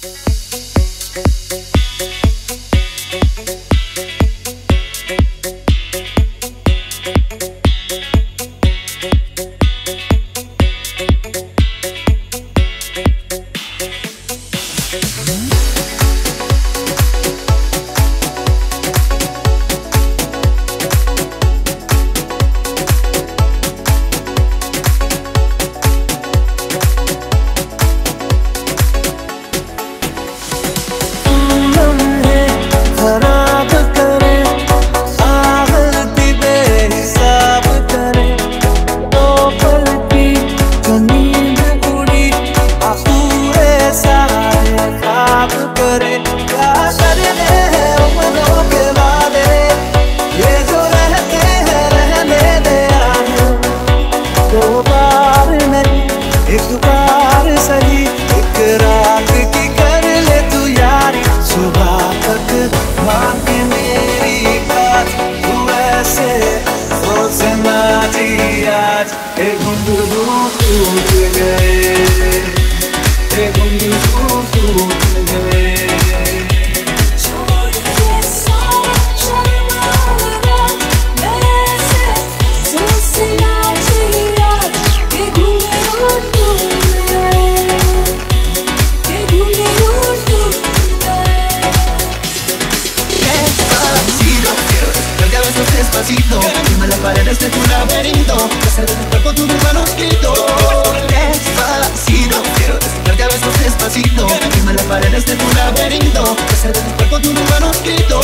Quema las paredes de tu laberinto, hacer de tu cuerpo tu manuscrito. Despacito, quiero despertarte a besos despacito. Quema las paredes de tu laberinto, hacer de tu cuerpo tu manuscrito.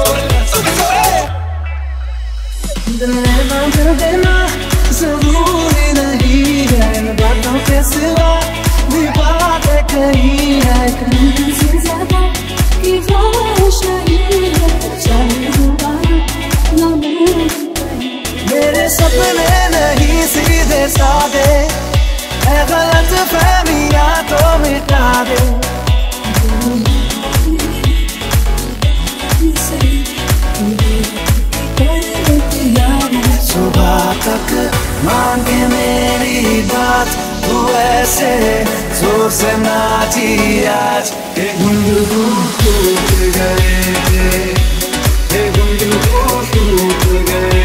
देना जरूरी नहीं है, बातों के सिवा भी बातें कही है। से ज्यादा की ख्वाहिश नहीं है, चाहे दोबारा ना मिले। मेरे सपने नहीं सीधे साधे, है गलत फहमियां तो मिटा दे। सुबह तक मांगे मेरी बात, तू ऐसे जोर से नाची आज के घुंघरू टूट गए, के घुंघरू टूट गए।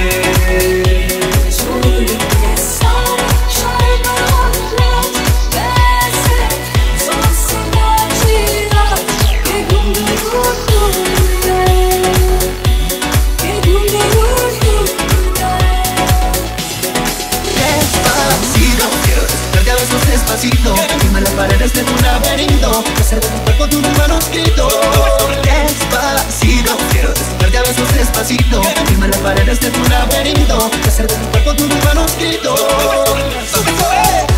Quema las paredes de tu laberinto, hacer de tu cuerpo tu manuscrito. Despacito, quiero despertarte a besos despacito. Quema las paredes de tu laberinto, hacer de tu cuerpo tu manuscrito.